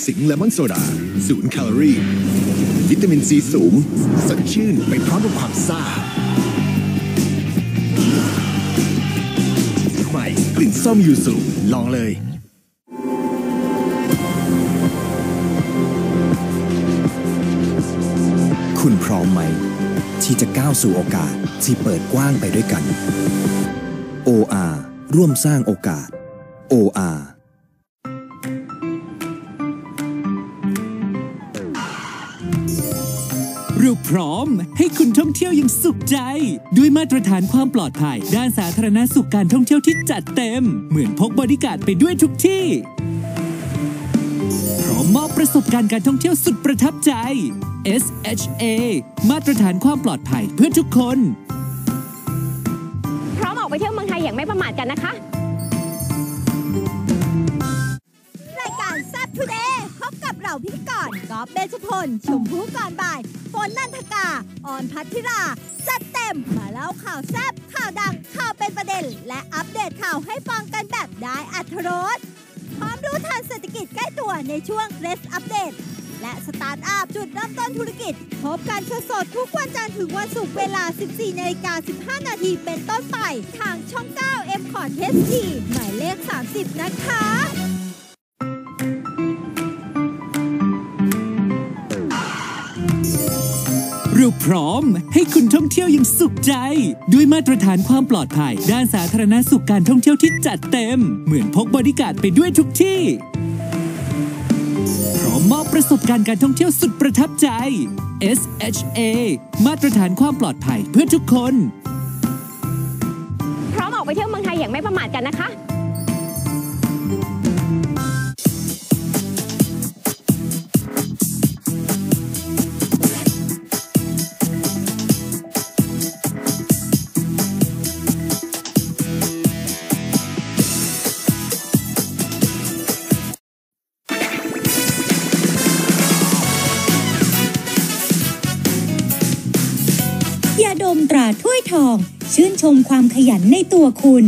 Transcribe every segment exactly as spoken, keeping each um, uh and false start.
สิงห์เลมอนโซดาศูนย์แคลอรี่วิตามินซีสูงสดชื่นไปพร้อมกับความซ่าใหม่กลิ่นส้มยูสุลองเลยคุณพร้อมไหมที่จะก้าวสู่โอกาสที่เปิดกว้างไปด้วยกัน โอ อาร์ ร่วมสร้างโอกาส โอ อาร์เราพร้อมให้คุณท่องเที่ยวอย่างสุขใจด้วยมาตรฐานความปลอดภัยด้านสาธารณสุขการท่องเที่ยวที่จัดเต็มเหมือนพกบอดี้การ์ดไปด้วยทุกที่พร้อมมอบประสบการณ์การท่องเที่ยวสุดประทับใจ เอส เอช เอ มาตรฐานความปลอดภัยเพื่อทุกคนพร้อมออกไปเที่ยวเมืองไทยอย่างไม่ประมาทกันนะคะรายการแซ่บทูเดย์พบกับเราพิธีกรก๊อฟเบญจพลชมพู่ก่อนบ่ายฝนนันทกาออนพัทธิราจัดเต็มมาเล่าข่าวแซ่บข่าวดังข่าวเป็นประเด็นและอัปเดตข่าวให้ฟังกันแบบได้อรรถรสพร้อมรู้ทันเศรษฐกิจใกล้ตัวในช่วงเรสอัปเดตและสตาร์ทอัพจุดเริ่มต้นธุรกิจพบกันสดๆทุกวันจันทร์ถึงวันศุกร์เวลา สิบสี่นาฬิกาสิบห้านาทีเป็นต้นไปทางช่อง เก้า เอ็ม คอร์ด เอช ดี หมายเลข สามสิบ นะคะเราพร้อมให้คุณท่องเที่ยวอย่างสุขใจด้วยมาตรฐานความปลอดภัยด้านสาธารณสุขการท่องเที่ยวที่จัดเต็มเหมือนพกบอดี้การ์ดไปด้วยทุกที่พร้อมมอบประสบการณ์การท่องเที่ยวสุดประทับใจ เอส เอช เอ มาตรฐานความปลอดภัยเพื่อทุกคนพร้อมออกไปเที่ยวเมืองไทยอย่างไม่ประมาทกันนะคะยาดมตราถ้วยทองชื่นชมความขยันในตัวคุณ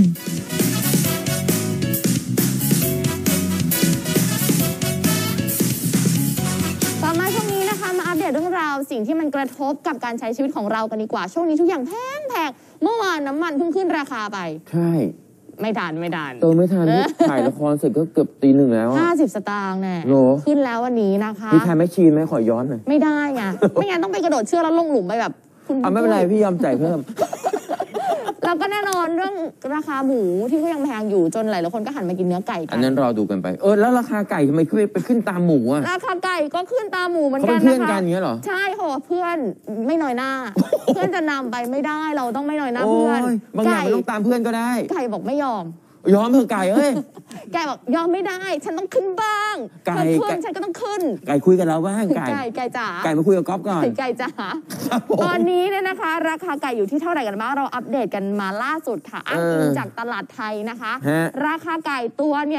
ต่อมาช่วงนี้นะคะมาอัปเดตเรื่องราวสิ่งที่มันกระทบกับการใช้ชีวิตของเรากันดีกว่าช่วงนี้ทุกอย่างแพงแพงเมื่อวานน้ำมันเพิ่งขึ้นราคาไปใช่ไม่ทันไม่ทันเออไม่ทันถ่ายละครเสร็จก็เกือบตีหนึ่งแล้วห้าสิบสตางค์แน่ขึ้นแล้ววันนี้นะคะมีทายแมชชีนไหมขอย้อนหน่อยไม่ได้ไงไม่งั้นต้องไปกระโดดเชือกแล้วลงหลุมไปแบบอ่ะไม่เป็นไรพี่ยอมจ่ายเพิ่มแล้วก็แน่นอนเรื่องราคาหมูที่ก็ยังแพงอยู่จนหลายๆคนก็หันมากินเนื้อไก่กันอันนั้นรอดูกันไปเออแล้วราคาไก่ทำไมขึ้นไปขึ้นตามหมูอ่ะราคาไก่ก็ขึ้นตามหมูเหมือนกันนะคะเขาเป็นเพื่อนกันอย่างเงี้ยเหรอใช่โหเพื่อนไม่น้อยหน้าเพื่อนจะนำไปไม่ได้เราต้องไม่น้อยหน้าเพื่อนบางอย่างมันต้องตามเพื่อนก็ได้ไก่บอกไม่ยอมยอมเถอะไก่เอ้ยไก่บอกยอมไม่ได้ฉันต้องขึ้นบ้างไก่ขึ้นฉันก็ต้องขึ้นไก่คุยกันแล้วบ้างไก่ไก่จ๋าไก่มาคุยกับก๊อฟก่อนไก่จ๋าตอนนี้เนี่ยนะคะราคาไก่อยู่ที่เท่าไหร่กันบ้างเราอัปเดตกันมาล่าสุดค่ะอ้างอิงจากตลาดไทยนะคะราคาไก่ตัวเนี่ย